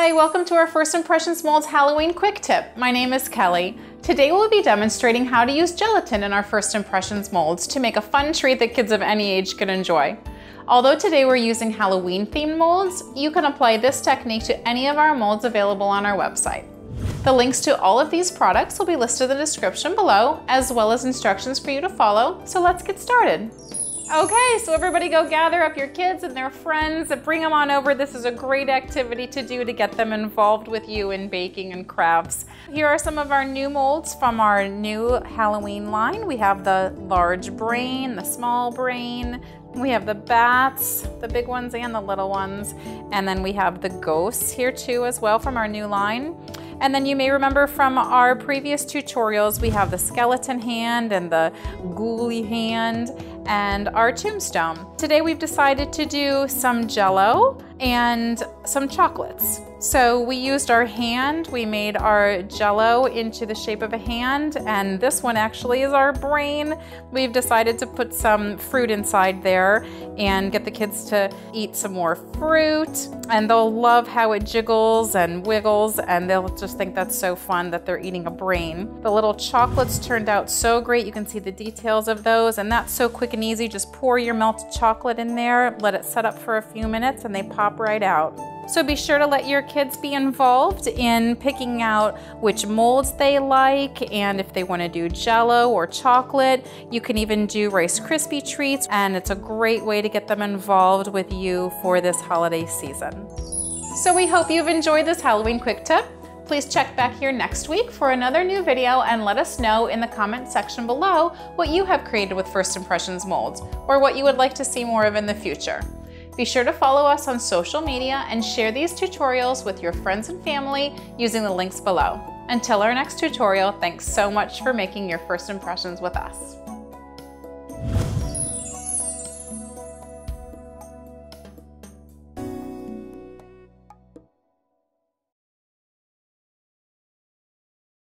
Hi, welcome to our First Impressions Molds Halloween Quick Tip. My name is Kelly. Today we'll be demonstrating how to use gelatin in our First Impressions molds to make a fun treat that kids of any age can enjoy. Although today we're using Halloween themed molds, you can apply this technique to any of our molds available on our website. The links to all of these products will be listed in the description below, as well as instructions for you to follow, so let's get started. Okay, so everybody go gather up your kids and their friends and bring them on over. This is a great activity to do to get them involved with you in baking and crafts. Here are some of our new molds from our new Halloween line. We have the large brain, the small brain, we have the bats, the big ones and the little ones, and then we have the ghosts here too as well from our new line. And then you may remember from our previous tutorials, we have the skeleton hand and the ghoulie hand and our tombstone. Today we've decided to do some Jell-O and some chocolates. So we used our hand, we made our Jell-O into the shape of a hand, and this one actually is our brain. We've decided to put some fruit inside there and get the kids to eat some more fruit, and they'll love how it jiggles and wiggles, and they'll just think that's so fun that they're eating a brain. The little chocolates turned out so great. You can see the details of those, and that's so quick and easy. Just pour your melted chocolate in there, let it set up for a few minutes, and they pop right out. So be sure to let your kids be involved in picking out which molds they like, and if they want to do Jell-O or chocolate. You can even do Rice Krispie treats, and it's a great way to get them involved with you for this holiday season. So we hope you've enjoyed this Halloween quick tip. Please check back here next week for another new video and let us know in the comment section below what you have created with First Impressions molds, or what you would like to see more of in the future. Be sure to follow us on social media and share these tutorials with your friends and family using the links below. Until our next tutorial, thanks so much for making your first impressions with us.